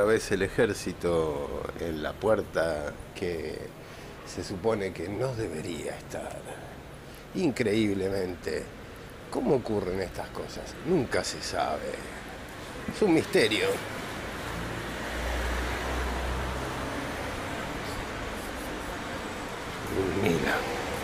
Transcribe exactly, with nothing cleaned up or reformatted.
Vez el ejército en la puerta que se supone que no debería estar. Increíblemente, ¿cómo ocurren estas cosas? Nunca se sabe. Es un misterio. Mira.